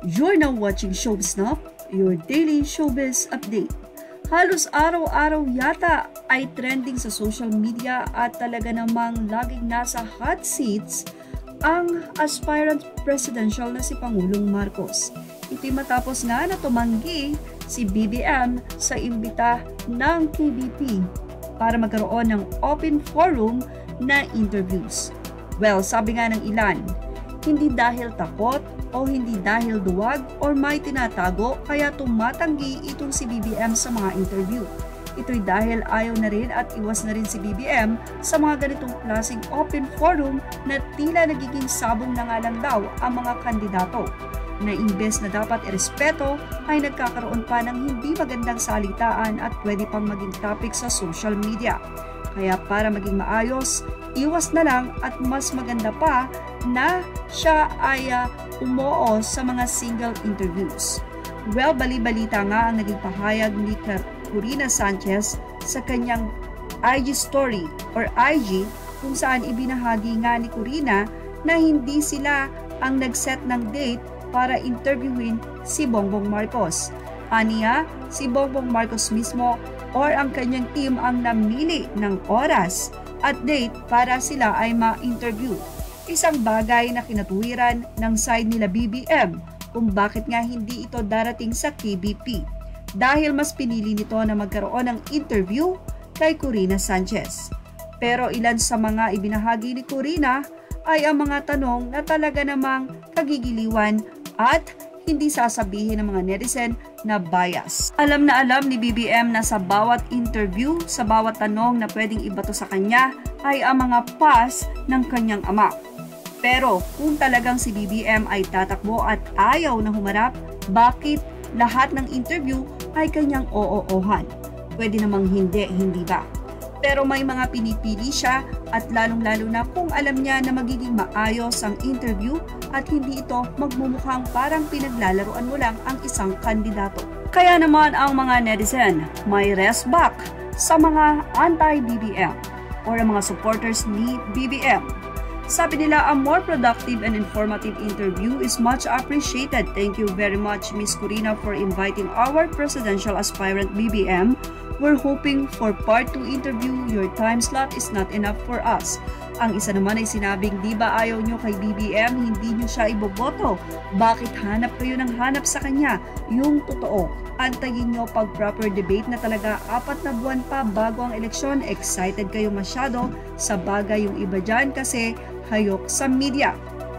You're now watching Showbiz Now, your daily showbiz update. Halos araw-araw yata ay trending sa social media at talaga namang laging nasa hot seats ang aspirant presidential na si Pangulong Marcos. Iti matapos nga na tumanggi si BBM sa imbita ng KBP para magkaroon ng open forum na interviews. Well, sabi nga ng ilan, hindi dahil takot o hindi dahil duwag o may tinatago kaya tumatanggi itong si BBM sa mga interview. Ito'y dahil ayaw na rin at iwas na rin si BBM sa mga ganitong klaseng open forum na tila nagiging sabong na nga lang daw ang mga kandidato na imbes na dapat irespeto ay nagkakaroon pa ng hindi magandang salitaan at pwede pang maging topic sa social media. Kaya para maging maayos, iwas na lang at mas maganda pa na siya ay umoo sa mga single interviews. Well, bali-balita nga ang naging pahayag ni Corina Sanchez sa kanyang IG story or IG kung saan ibinahagi nga ni Corina na hindi sila ang nag-set ng date para interviewin si Bongbong Marcos. Aniya, si Bongbong Marcos mismo or ang kanyang team ang namili ng oras at date para sila ay ma-interview. Isang bagay na kinatuwiran ng side nila BBM kung bakit nga hindi ito darating sa KBP dahil mas pinili nito na magkaroon ng interview kay Corina Sanchez. Pero ilan sa mga ibinahagi ni Corina ay ang mga tanong na talaga namang kagigiliwan at hindi sasabihin ng mga netizen na bias. Alam na alam ni BBM na sa bawat interview, sa bawat tanong na pwedeng ibato sa kanya ay ang mga pass ng kanyang ama. Pero kung talagang si BBM ay tatakbo at ayaw na humarap, bakit lahat ng interview ay kanyang oo-ohan? Pwede namang hindi ba? Pero may mga pinipili siya at lalong-lalo na kung alam niya na magiging maayos ang interview at hindi ito magmumukhang parang pinaglalaruan mo lang ang isang kandidato. Kaya naman ang mga netizen may rest back sa mga anti-BBM or ang mga supporters ni BBM. Sabi nila, a more productive and informative interview is much appreciated. Thank you very much, Miss Corina, for inviting our presidential aspirant BBM. We're hoping for part 2 interview. Your time slot is not enough for us. Ang isa naman ay sinabing, di ba ayaw nyo kay BBM, hindi nyo siya iboboto? Bakit hanap kayo ng hanap sa kanya? Yung totoo. Antayin nyo pag proper debate na talaga 4 na buwan pa bago ang eleksyon. Excited kayo masyado sa bagay yung iba dyan kasi hayok sa media.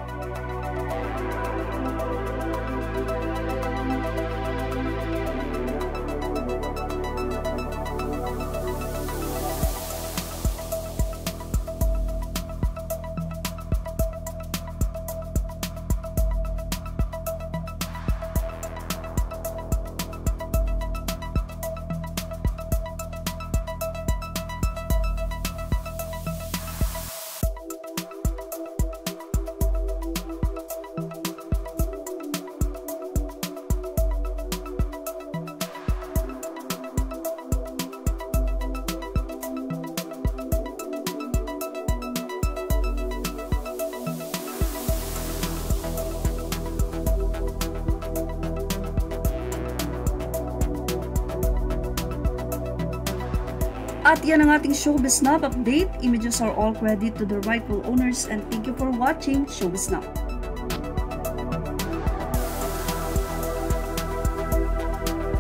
At yan ang ating Showbiz Now update. Images are all credit to the rightful owners and thank you for watching Showbiz Now.